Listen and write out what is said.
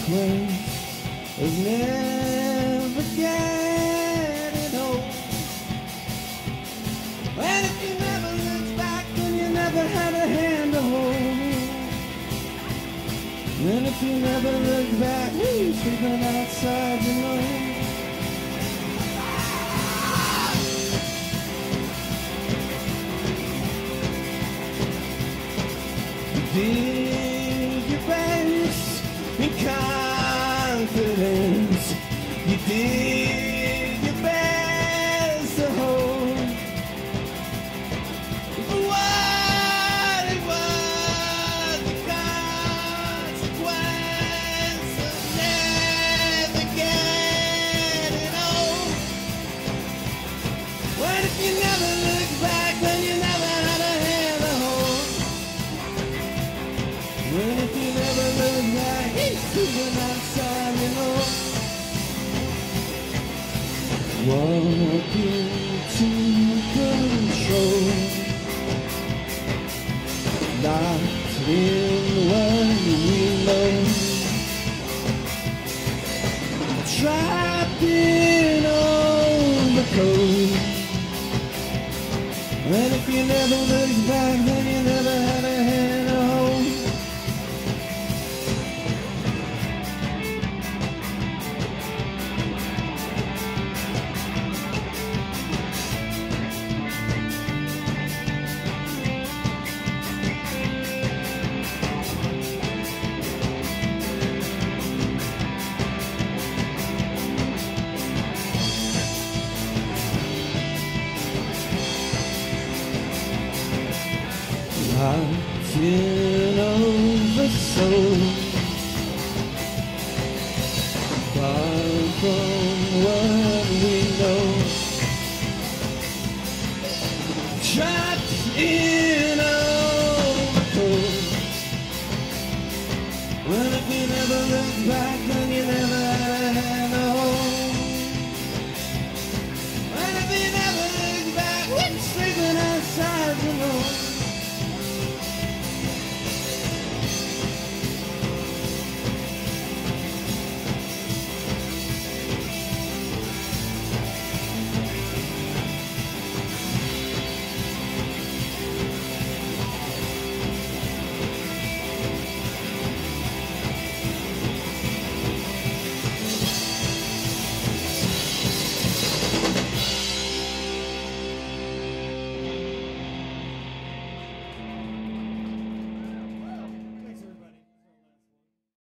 consequence of never getting old. And if you never look back, then you never had a hand to hold. And if you never look back, you're sleeping outside, you know. Did your best in confidence. You did your best to hold. But what it was, the consequence of never getting old. What if you never look back, then you never had a hand to hold? Well, if you never look back, he's sleeping outside, you know. Walking to control, locked in what we know, trapped in all the code. And if you never look back, then you never had a hand to hold. Locked in over soul, far from what we know, trapped in all the cold. Well, if you never look back, then you never